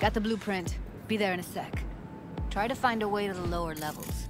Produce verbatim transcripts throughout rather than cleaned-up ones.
Got the blueprint. Be there in a sec. Try to find a way to the lower levels.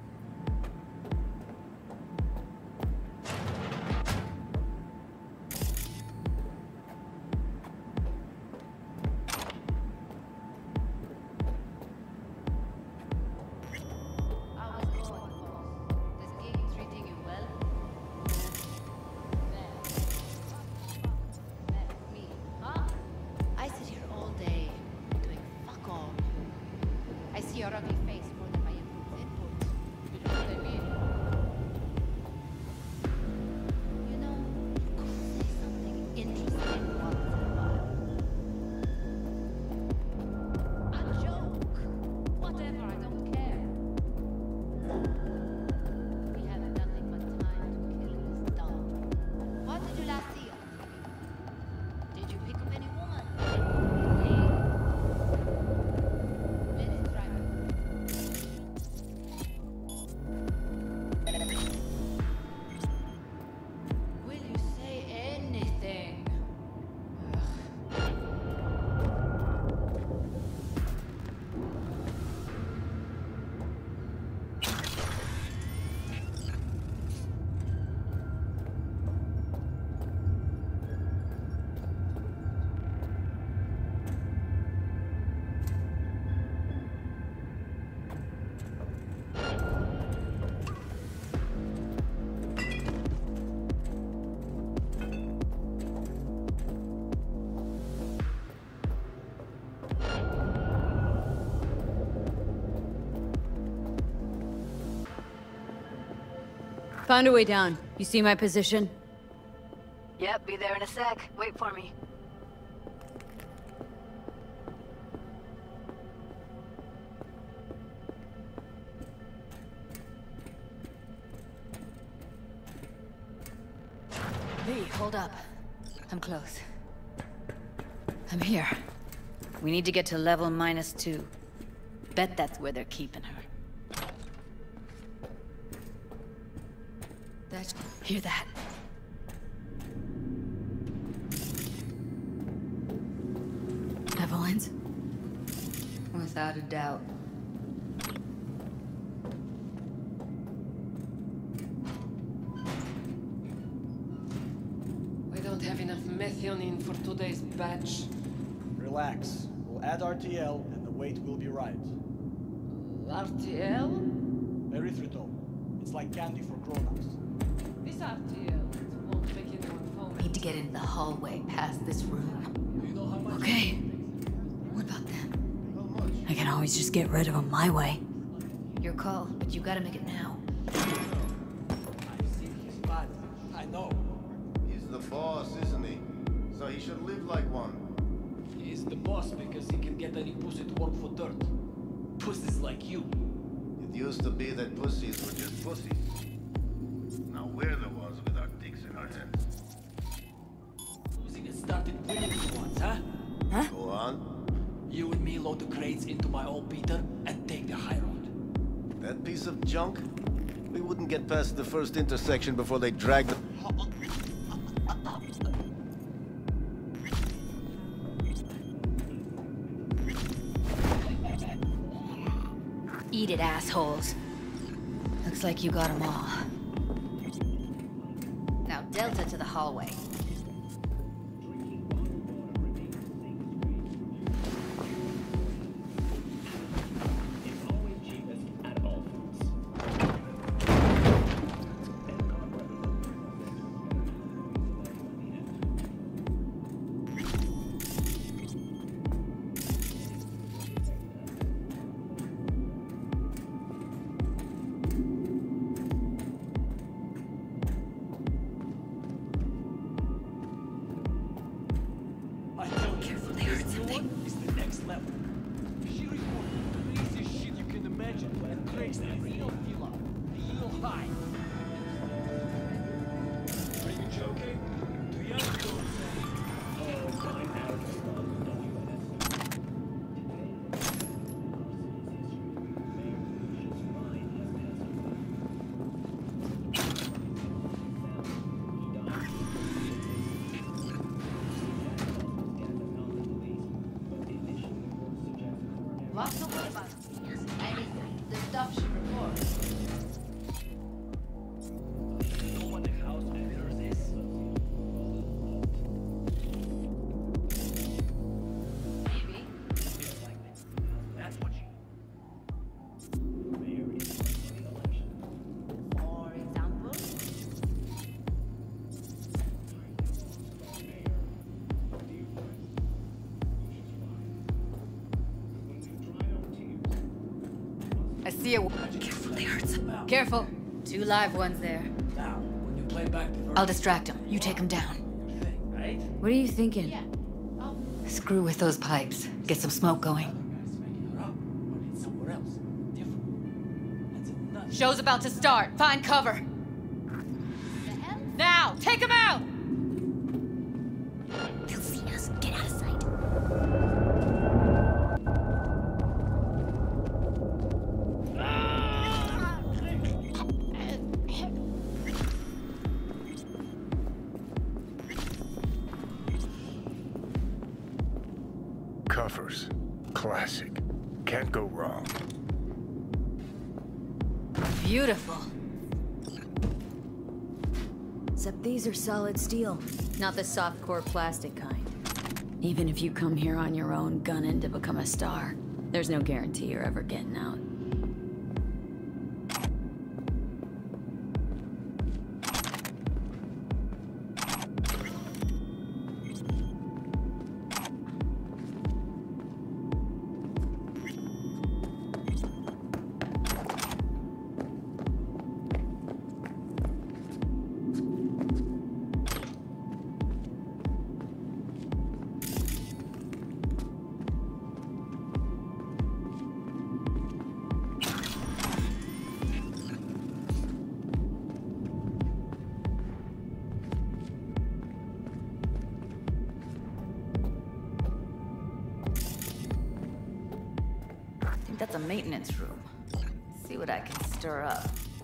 Found a way down. You see my position? Yep, be there in a sec. Wait for me. Hey, hold up. I'm close. I'm here. We need to get to level minus two. Bet that's where they're keeping her. That... Hear that? Evelyn's? Without a doubt. We don't have enough methionine for today's batch. Relax. We'll add R T L and the weight will be right. R T L? Erythritol. It's like candy for grown-ups. This R T L won't make anyone fall. Need to get into the hallway past this room. Okay. What about them? I can always just get rid of them my way. Your call, but you gotta make it now. I've seen his body. I know. He's the boss, isn't he? So he should live like one. He's the boss because he can get any pussy to work for dirt. Pussies like you. It used to be that pussies were just pussies. Now we're the ones with our dicks in our hands. Who's even started winning for once, huh? Huh? Go on. You and me load the crates into my old beater and take the high road. That piece of junk? We wouldn't get past the first intersection before they dragged the... Eat it, assholes. Looks like you got them all. Now Delta to the hallway. see a... Careful, they hurt some. Careful. Two live ones there. Now, when you play back the version, I'll distract them. You take them down. your thing, right? What are you thinking? Yeah. Oh, Screw with those pipes. Get some smoke going. Guys making her up, but it's somewhere else. Different. That's enough. Show's about to start. Find cover. Now, take them out! They'll see us. Get out of sight. Covers. Classic. Can't go wrong. Beautiful. Except these are solid steel, not the soft core plastic kind. Even if you come here on your own, gunning to become a star, there's no guarantee you're ever getting out. That's a maintenance room. See what I can stir up.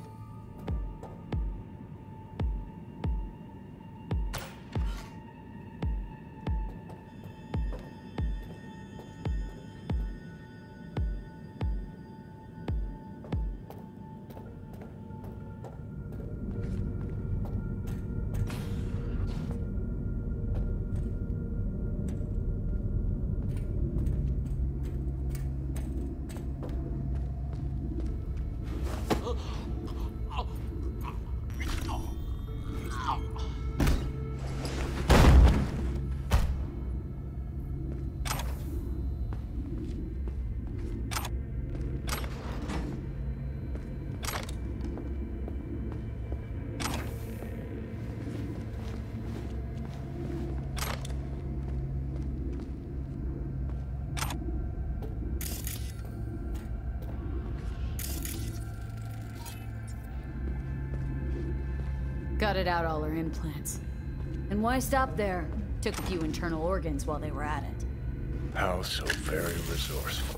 Gutted out all her implants. And why stop there? Took a few internal organs while they were at it. How so very resourceful.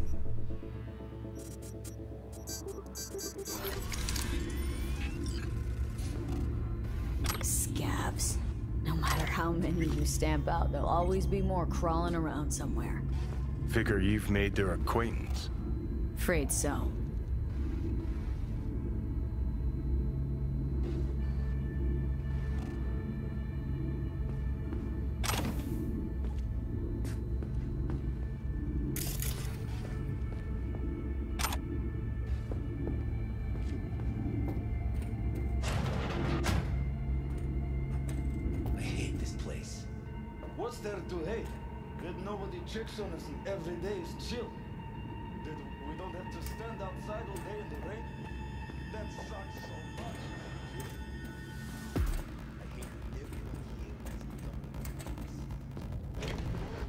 Scabs. No matter how many you stamp out, there'll always be more crawling around somewhere. Figure you've made their acquaintance. Afraid so. What's there to hate? That nobody checks on us and every day is chill. That we don't have to stand outside all day in the rain. That sucks so much. I hate everyone here has become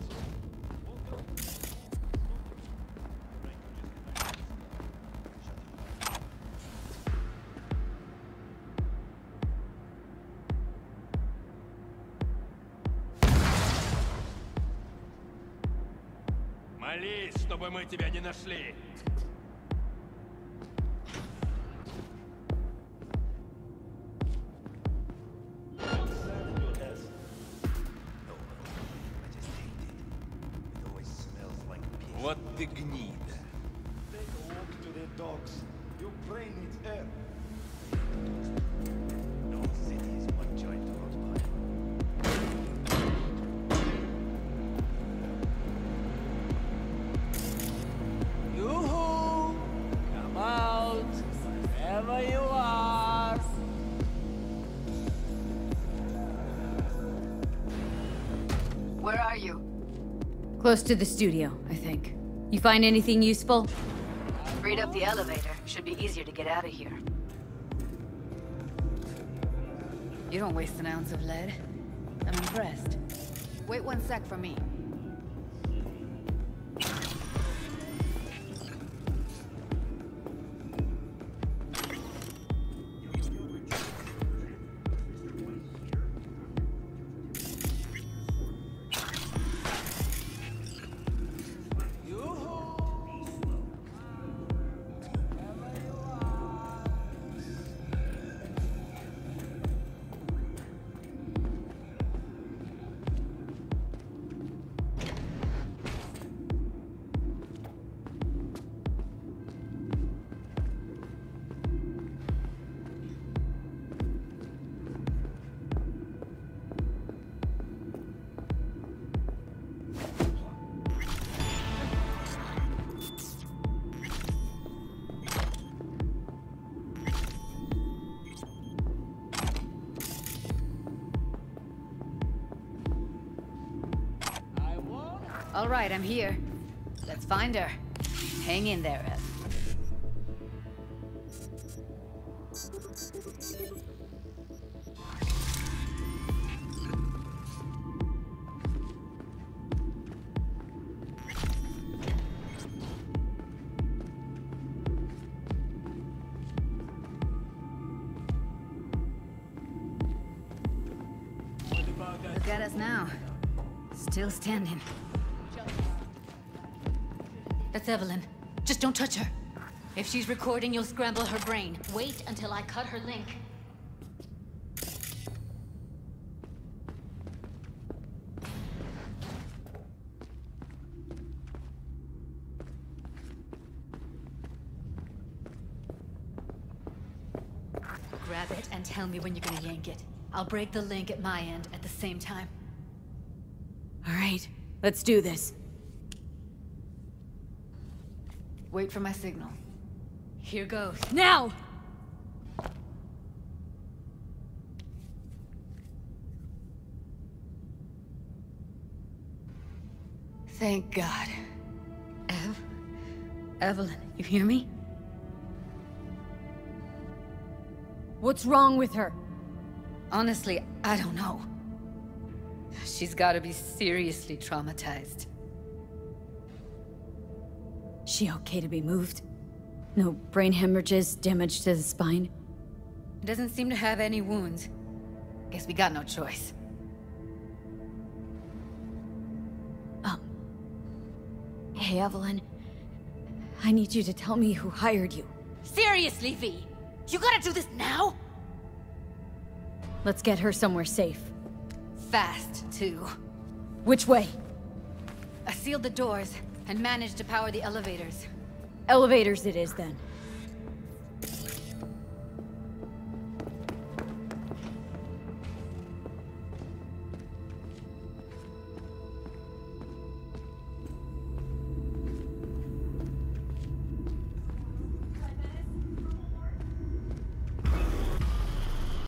Молись, чтобы мы тебя не нашли. Вот ты гнида. Take a walk to the dogs. Your brain needs air. No city is one joint road by. Yoo-hoo! Come out, wherever you are. Where are you? Close to the studio, I think. You find anything useful? Freed up the elevator. Should be easier to get out of here. You don't waste an ounce of lead. I'm impressed. Wait one sec for me. All right, I'm here. Let's find her. Hang in there, Ev. Look at us now. Still standing. That's Evelyn. Just don't touch her. If she's recording, you'll scramble her brain. Wait until I cut her link. Grab it and tell me when you're gonna yank it. I'll break the link at my end at the same time. All right, let's do this. Wait for my signal. Here goes. Now! Thank God. Ev? Evelyn, you hear me? What's wrong with her? Honestly, I don't know. She's gotta be seriously traumatized. She okay to be moved? No brain hemorrhages, damage to the spine? Doesn't seem to have any wounds. Guess we got no choice. Um... Hey, Evelyn. I need you to tell me who hired you. Seriously, V? You gotta do this now? Let's get her somewhere safe. Fast, too. Which way? I sealed the doors and managed to power the elevators. Elevators it is, then.